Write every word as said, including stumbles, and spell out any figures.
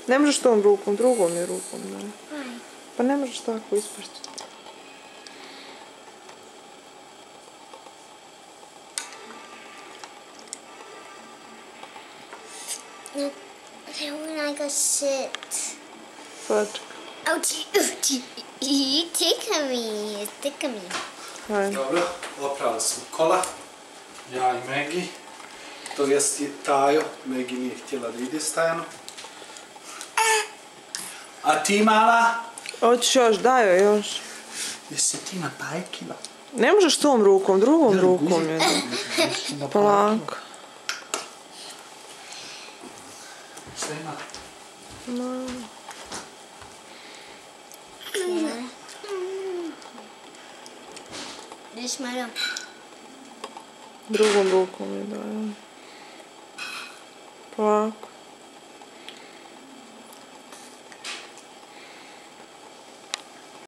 Ne možeš tom rukom, drugom je rukom, da. Pa ne možeš tako isprštiti. When I go sit. Sačekaj. Ouch, ouch. You tickle me. Tickle me. Hajde. Dobro, oprali smo kola. Ja i Megi. To jest Tajo. Megi nije htjela da ide stajano. A ti, mala? Hoćeš još, daj joj još. Jesi ti napajkila? Ne možeš tom rukom, drugom rukom je. Polako. Sve ima? This Maro. Drugom rukom je, da. Polako.